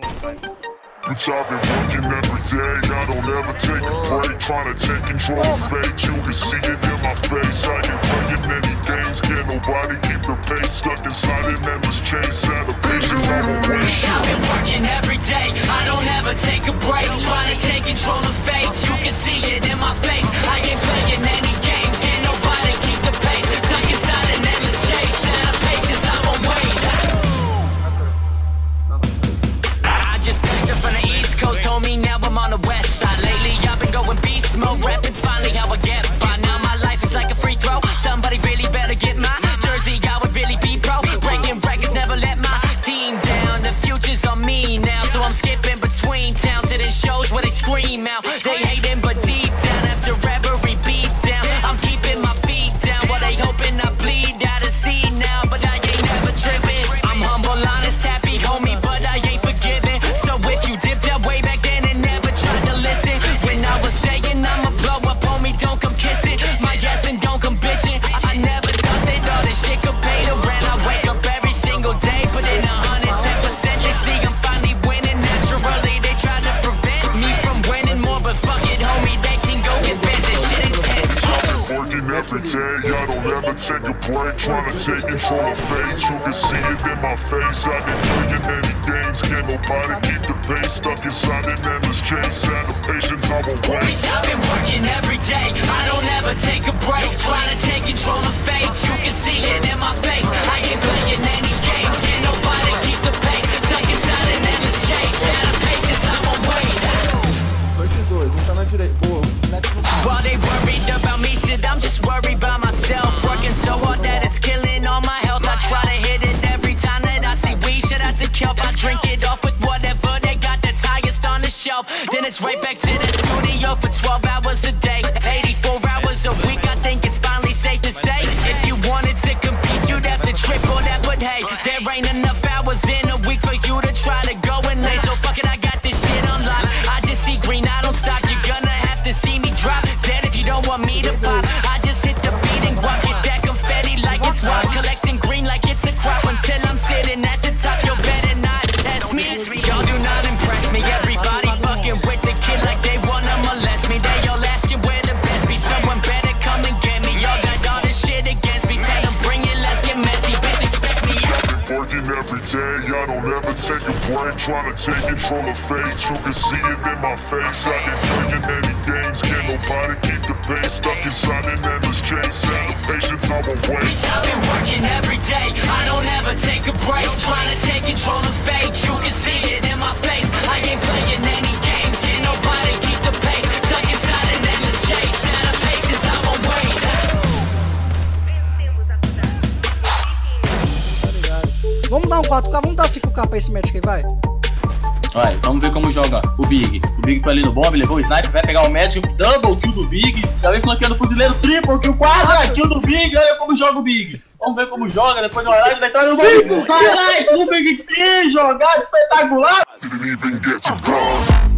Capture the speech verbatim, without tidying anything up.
Bitch, I've been working every day, I don't ever take a break. Trying to take control of fate, you can see it in my face. I ain't playing any games, can't nobody keep the pace. Stuck inside an endless chase, out of patience, I won't wait. I've been working every day, I don't ever take a break. Trying to take control of fate, you can see it in my face. I ain't playing any games, can't nobody keep the pace. Stuck inside an endless chase, out of patience, I won't wait. I just picked up from the East Coast, told me now I'm on the West Side. Lately I've been going beast mode, rapping's finally how I get by. Now my life is like a free throw, somebody really better get my jersey, I would really be pro. Breaking records, never let my team down. The future's on me now, so I'm skipping between towns to the shows where they scream out. They hating, but deep down, after every beat down, I'm keeping my feet down. While they hoping I bleed out of sea now, but I ain't never tripping. I'm humble, honest, happy, homie, but I ain't forgiving. So if you dipped out way back then and never tried to listen, when I was saying I'ma blow up, homie, don't come kissing my ass and don't come bitching. I never thought that all this shit could pay the rent. I wake up every single day, put in a hundred ten percent. They see I'm finally winning naturally. They try to prevent me from winning more, but fuck it, homie, they can go get bent. This shit intense. Working every day, I don't ever take a break. Trying to take control of fate, you can see it in my face. I ain't playing any games, can't nobody keep the pace. Stuck inside an endless chase, out of patience, I won't wait. Bitch, I've been working every day, I don't ever take a break. Trying to take control of fate, you can see it in my face. I ain't playing any games, can't nobody keep the pace. Stuck inside an endless chase, out of patience, I won't wait. dois, um tá na direita. Boa, while they worried about me, shit, I'm just worried about myself. Working so hard that it's killing all my health. I try to hit it every time that I see weed. Shit, I take kelp, I drink it off with whatever they got that's highest on the shelf. Then it's right back to the studio for twelve hours a day, eighty-four hours a week. I think it's finally safe to say, if you wanted to compete, you'd have to triple that. But hey, there ain't enough hours in a week for you to try to go and lay. So fuck it, I got this shit unlocked. I just see green, I don't stop. You're gonna have to see me drop dead if you don't want me to pop. I just hit the beat and guap, get that confetti like it's wild. Collecting green like it's a crop until I'm sitting at the top. You better not test me, y'all do not impress me. Everybody fucking with the kid like they wanna molest me. They all asking where the best be. Someone better come and get me. Y'all got all this shit against me. Tell them bring it, let's get messy. Bitch, expect me. Working every day, I don't ever take a break. Trying to take control of fate, you can see it in my face. I ain't playing any games, can't nobody keep the pace. Stuck inside an endless chase, out of patience, I won't wait. Bitch, I've been working every day, I don't ever take a break. Trying to take control of fate, you can see it in my face. I ain't playing any games, can't nobody keep the pace. Stuck inside an endless chase, out of patience, I won't wait. Vamos dar um quatro K, vamos dar cinco K pra esse match aí, vai. Vai, vamos ver como joga o Big. O Big foi ali no bomb, levou o sniper, vai pegar o Magic, double kill do Big. Já vem flanqueando o fuzileiro, triple kill, quatro kill do Big. Olha como joga o Big. Vamos ver como joga, depois do highlight vai entrar no Big. Highlight do Big, que jogada espetacular.